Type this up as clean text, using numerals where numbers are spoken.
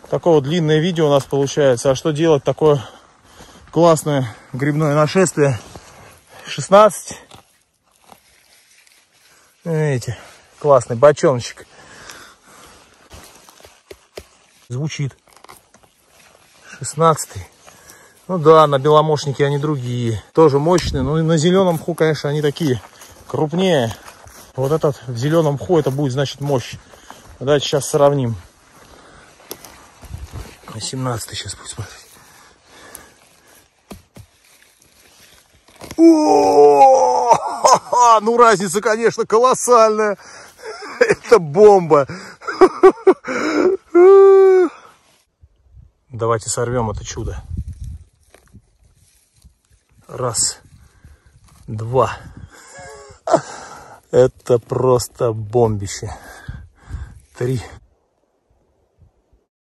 Такое вот длинное видео у нас получается. А что делать такое классное грибное нашествие? 16. Видите, классный бочоночек. Звучит. 16-й. Ну да, на беломошнике они другие. Тоже мощные. Но на зеленом мху, конечно, они такие крупнее. Вот этот в зеленом мху, это будет, значит, мощь. Давайте сейчас сравним. 17-й сейчас будет смотреть. О, ну разница, конечно, колоссальная. Это бомба. Давайте сорвем это чудо. Раз, два. Это просто бомбище. 3.